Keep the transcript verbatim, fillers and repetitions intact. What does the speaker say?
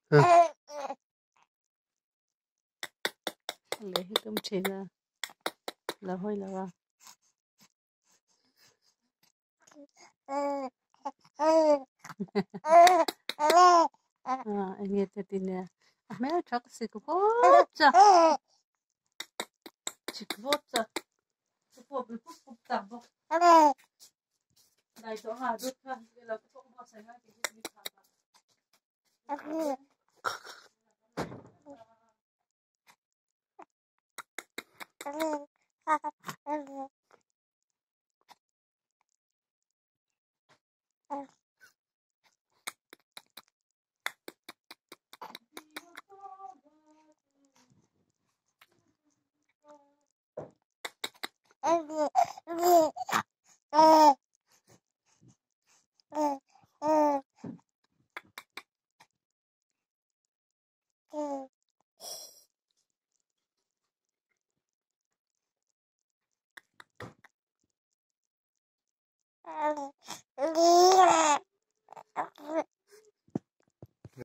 lấy hết cơm trên ra là hơi là vào à anh nghe thấy tin nè mẹ chắc sẽ có bớt ra chỉ có bớt ra cái bộ bị phút phút tạm bộ này chỗ hà đốt ha đây là cái phong bao xảy ra thì cái gì thằng